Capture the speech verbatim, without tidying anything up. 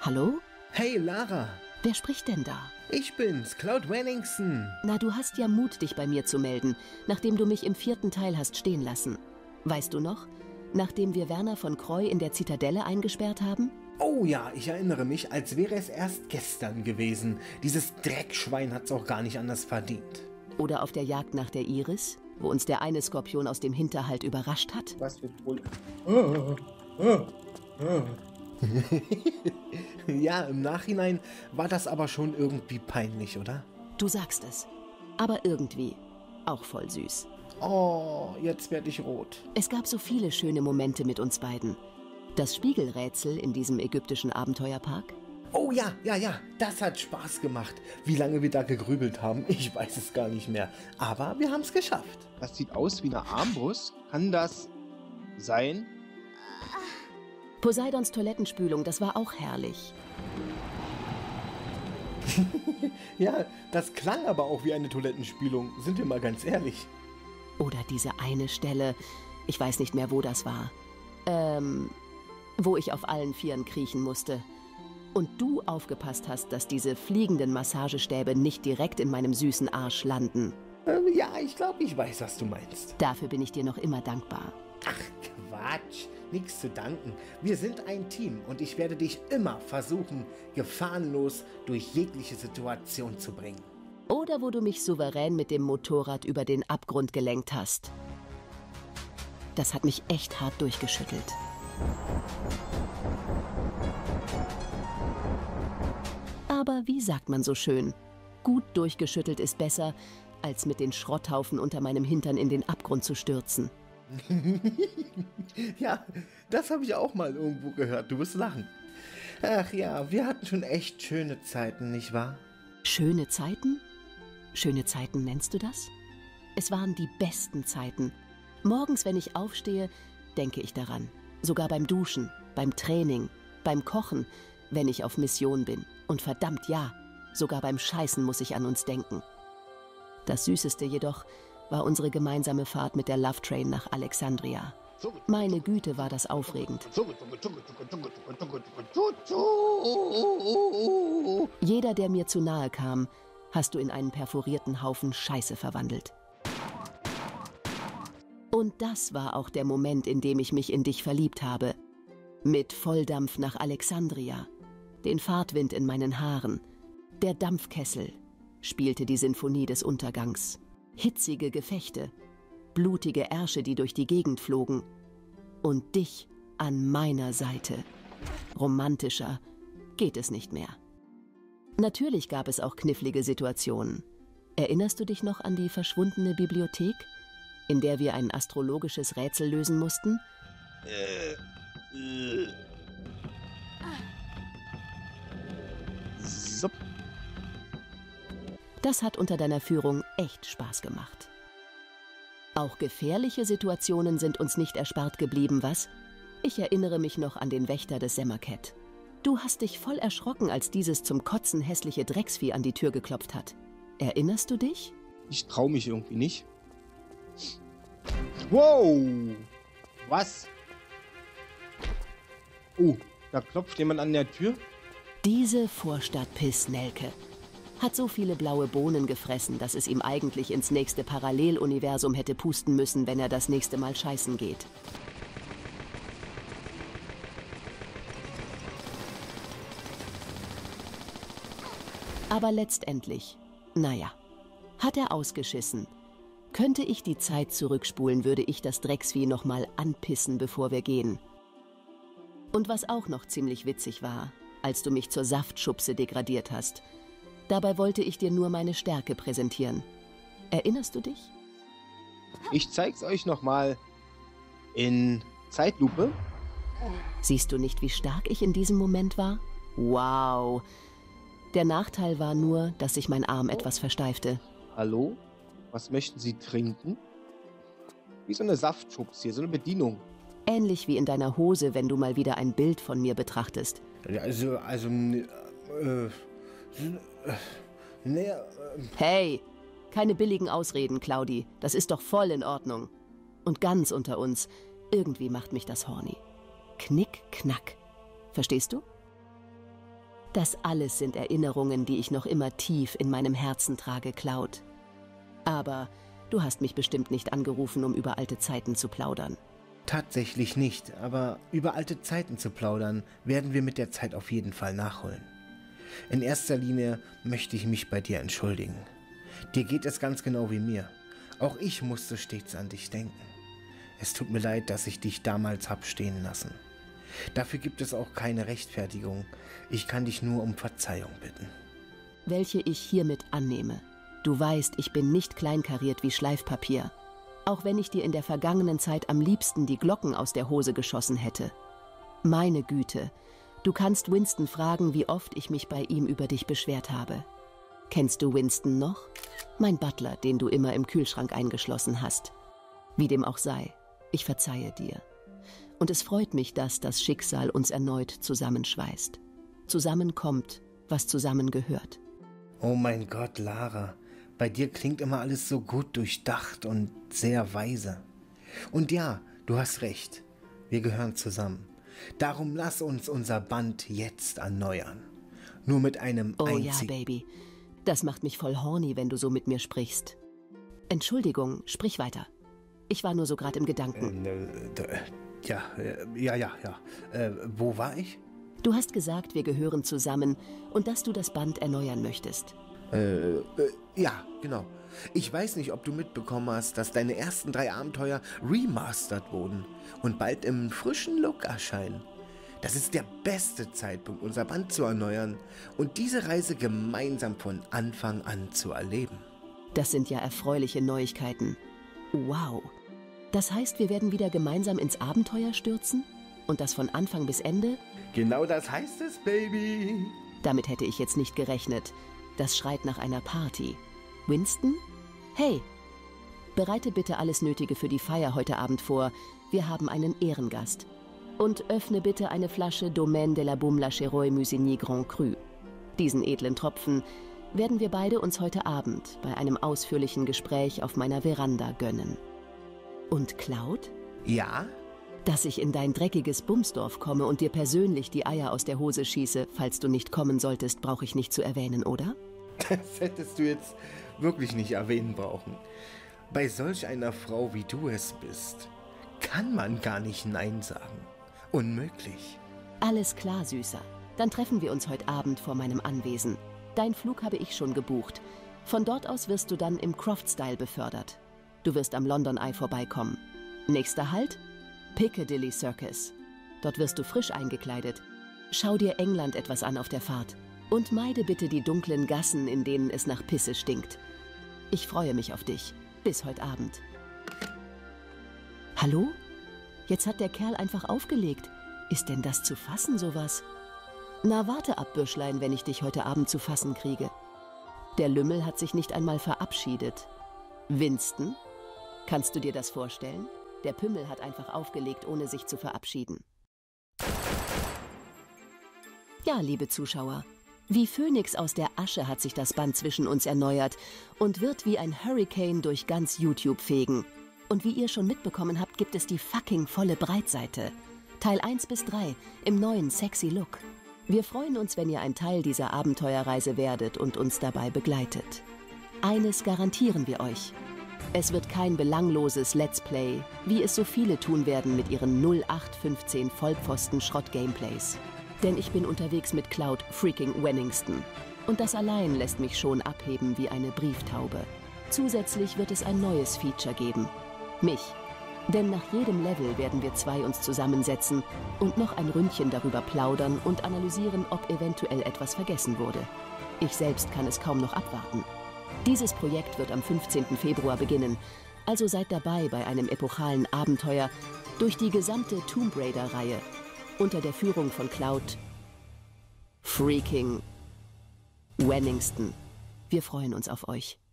Hallo? Hey Lara, Wer spricht denn da? ich bin's, Cloud Wenningson. Na, du hast ja Mut, dich bei mir zu melden, nachdem du mich im vierten Teil hast stehen lassen. Weißt du noch? Nachdem wir Werner von Croy in der Zitadelle eingesperrt haben? Oh ja, ich erinnere mich, als wäre es erst gestern gewesen. Dieses Dreckschwein hat's auch gar nicht anders verdient. Oder auf der Jagd nach der Iris, wo uns der eine Skorpion aus dem Hinterhalt überrascht hat? Was wird wohl... Ja, im Nachhinein war das aber schon irgendwie peinlich, oder? Du sagst es. Aber irgendwie auch voll süß. Oh, jetzt werde ich rot. Es gab so viele schöne Momente mit uns beiden. Das Spiegelrätsel in diesem ägyptischen Abenteuerpark. Oh ja, ja, ja, das hat Spaß gemacht. Wie lange wir da gegrübelt haben, ich weiß es gar nicht mehr. Aber wir haben es geschafft. Das sieht aus wie eine Armbrust. Kann das sein? Poseidons Toilettenspülung, das war auch herrlich. Ja, das klang aber auch wie eine Toilettenspülung, sind wir mal ganz ehrlich. Oder diese eine Stelle, ich weiß nicht mehr, wo das war. Ähm, wo ich auf allen Vieren kriechen musste. Und du aufgepasst hast, dass diese fliegenden Massagestäbe nicht direkt in meinem süßen Arsch landen. Ähm, ja, ich glaube, ich weiß, was du meinst. Dafür bin ich dir noch immer dankbar. Ach, Quatsch. Nichts zu danken. Wir sind ein Team und ich werde dich immer versuchen, gefahrenlos durch jegliche Situation zu bringen. Oder wo du mich souverän mit dem Motorrad über den Abgrund gelenkt hast. Das hat mich echt hart durchgeschüttelt. Aber wie sagt man so schön? Gut durchgeschüttelt ist besser, als mit den Schrotthaufen unter meinem Hintern in den Abgrund zu stürzen. Ja, das habe ich auch mal irgendwo gehört. Du wirst lachen. Ach ja, wir hatten schon echt schöne Zeiten, nicht wahr? Schöne Zeiten? Schöne Zeiten nennst du das? Es waren die besten Zeiten. Morgens, wenn ich aufstehe, denke ich daran. Sogar beim Duschen, beim Training, beim Kochen, wenn ich auf Mission bin. Und verdammt ja, sogar beim Scheißen muss ich an uns denken. Das Süßeste jedoch war unsere gemeinsame Fahrt mit der Love Train nach Alexandria. Meine Güte, war das aufregend. Jeder, der mir zu nahe kam, hast du in einen perforierten Haufen Scheiße verwandelt. Und das war auch der Moment, in dem ich mich in dich verliebt habe. Mit Volldampf nach Alexandria, den Fahrtwind in meinen Haaren, der Dampfkessel spielte die Sinfonie des Untergangs. Hitzige Gefechte, blutige Ärsche, die durch die Gegend flogen. Und dich an meiner Seite. Romantischer geht es nicht mehr. Natürlich gab es auch knifflige Situationen. Erinnerst du dich noch an die verschwundene Bibliothek, in der wir ein astrologisches Rätsel lösen mussten? Äh, äh. So. Das hat unter deiner Führung echt Spaß gemacht. Auch gefährliche Situationen sind uns nicht erspart geblieben, was? Ich erinnere mich noch an den Wächter des Semmercat. Du hast dich voll erschrocken, als dieses zum Kotzen hässliche Drecksvieh an die Tür geklopft hat. Erinnerst du dich? Ich traue mich irgendwie nicht. Wow! Was? Oh, da klopft jemand an der Tür. Diese Vorstadtpiss, Nelke, hat so viele blaue Bohnen gefressen, dass es ihm eigentlich ins nächste Paralleluniversum hätte pusten müssen, wenn er das nächste Mal scheißen geht. Aber letztendlich, naja, hat er ausgeschissen. Könnte ich die Zeit zurückspulen, würde ich das Drecksvieh nochmal anpissen, bevor wir gehen. Und was auch noch ziemlich witzig war, als du mich zur Saftschubse degradiert hast. Dabei wollte ich dir nur meine Stärke präsentieren. Erinnerst du dich? Ich zeig's euch nochmal in Zeitlupe. Siehst du nicht, wie stark ich in diesem Moment war? Wow! Der Nachteil war nur, dass sich mein Arm etwas versteifte. Hallo? Was möchten Sie trinken? Wie so eine Saftschubs hier, so eine Bedienung. Ähnlich wie in deiner Hose, wenn du mal wieder ein Bild von mir betrachtest. Also, also, äh, äh, ne, äh, Hey, keine billigen Ausreden, Claudi. Das ist doch voll in Ordnung. Und ganz unter uns, irgendwie macht mich das horny. Knick, knack. Verstehst du? Das alles sind Erinnerungen, die ich noch immer tief in meinem Herzen trage, Cloud. Aber du hast mich bestimmt nicht angerufen, um über alte Zeiten zu plaudern. Tatsächlich nicht, aber über alte Zeiten zu plaudern, werden wir mit der Zeit auf jeden Fall nachholen. In erster Linie möchte ich mich bei dir entschuldigen. Dir geht es ganz genau wie mir. Auch ich musste stets an dich denken. Es tut mir leid, dass ich dich damals hab stehen lassen. Dafür gibt es auch keine Rechtfertigung. Ich kann dich nur um Verzeihung bitten. Welche ich hiermit annehme. Du weißt, ich bin nicht kleinkariert wie Schleifpapier. Auch wenn ich dir in der vergangenen Zeit am liebsten die Glocken aus der Hose geschossen hätte. Meine Güte, du kannst Winston fragen, wie oft ich mich bei ihm über dich beschwert habe. Kennst du Winston noch? Mein Butler, den du immer im Kühlschrank eingeschlossen hast. Wie dem auch sei, ich verzeihe dir. Und es freut mich, dass das Schicksal uns erneut zusammenschweißt. Zusammenkommt, was zusammengehört. Oh mein Gott, Lara, bei dir klingt immer alles so gut durchdacht und sehr weise. Und ja, du hast recht, wir gehören zusammen. Darum lass uns unser Band jetzt erneuern. Nur mit einem Oh einzigen... ja, Baby, das macht mich voll horny, wenn du so mit mir sprichst. Entschuldigung, sprich weiter. Ich war nur so gerade im Gedanken. Äh, äh, ja, äh, ja, ja, ja. Äh, wo war ich? Du hast gesagt, wir gehören zusammen und dass du das Band erneuern möchtest. Äh, äh, ja, genau. Ich weiß nicht, ob du mitbekommen hast, dass deine ersten drei Abenteuer remastert wurden und bald im frischen Look erscheinen. Das ist der beste Zeitpunkt, unser Band zu erneuern und diese Reise gemeinsam von Anfang an zu erleben. Das sind ja erfreuliche Neuigkeiten. Wow. Das heißt, wir werden wieder gemeinsam ins Abenteuer stürzen? Und das von Anfang bis Ende? Genau das heißt es, Baby. Damit hätte ich jetzt nicht gerechnet. Das schreit nach einer Party. Winston? Hey, bereite bitte alles Nötige für die Feier heute Abend vor. Wir haben einen Ehrengast. Und öffne bitte eine Flasche Domaine de la Baume la Cheroy Musigny Grand Cru. Diesen edlen Tropfen werden wir beide uns heute Abend bei einem ausführlichen Gespräch auf meiner Veranda gönnen. Und Cloud? Ja? Dass ich in dein dreckiges Bumsdorf komme und dir persönlich die Eier aus der Hose schieße, falls du nicht kommen solltest, brauche ich nicht zu erwähnen, oder? Das hättest du jetzt wirklich nicht erwähnen brauchen. Bei solch einer Frau, wie du es bist, kann man gar nicht Nein sagen. Unmöglich. Alles klar, Süßer. Dann treffen wir uns heute Abend vor meinem Anwesen. Dein Flug habe ich schon gebucht. Von dort aus wirst du dann im Croft-Style befördert. Du wirst am London Eye vorbeikommen. Nächster Halt? Piccadilly Circus. Dort wirst du frisch eingekleidet. Schau dir England etwas an auf der Fahrt. Und meide bitte die dunklen Gassen, in denen es nach Pisse stinkt. Ich freue mich auf dich. Bis heute Abend. Hallo? Jetzt hat der Kerl einfach aufgelegt. Ist denn das zu fassen, sowas? Na, warte ab, Büschlein, wenn ich dich heute Abend zu fassen kriege. Der Lümmel hat sich nicht einmal verabschiedet. Winston? Kannst du dir das vorstellen? Der Pimmel hat einfach aufgelegt, ohne sich zu verabschieden. Ja, liebe Zuschauer, wie Phönix aus der Asche hat sich das Band zwischen uns erneuert und wird wie ein Hurricane durch ganz YouTube fegen. Und wie ihr schon mitbekommen habt, gibt es die fucking volle Breitseite. Teil eins bis drei im neuen sexy Look. Wir freuen uns, wenn ihr ein Teil dieser Abenteuerreise werdet und uns dabei begleitet. Eines garantieren wir euch. Es wird kein belangloses Let's Play, wie es so viele tun werden mit ihren null acht fünfzehn Vollpfosten-Schrott-Gameplays. Denn ich bin unterwegs mit Cloud freaking Wenningston. Und das allein lässt mich schon abheben wie eine Brieftaube. Zusätzlich wird es ein neues Feature geben. Mich. Denn nach jedem Level werden wir zwei uns zusammensetzen und noch ein Ründchen darüber plaudern und analysieren, ob eventuell etwas vergessen wurde. Ich selbst kann es kaum noch abwarten. Dieses Projekt wird am fünfzehnten Februar beginnen, also seid dabei bei einem epochalen Abenteuer durch die gesamte Tomb Raider-Reihe unter der Führung von Cloud freaking Wenningston. Wir freuen uns auf euch.